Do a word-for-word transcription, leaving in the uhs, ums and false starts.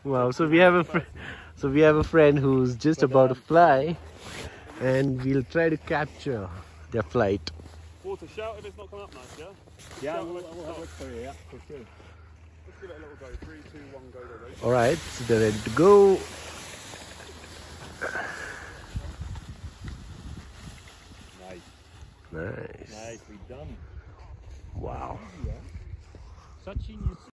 Wow, so we have a fr so we have a friend who's just about to fly, and we'll try to capture their flight. Water, shout if it's not coming up nice, yeah? Yeah, we'll, we'll have a look for you, yeah, for sure. Let's give it a little go. Three, two, one, go, go, go. All right, so they're ready to go. Nice. Nice. Nicely done. Wow. Such genius.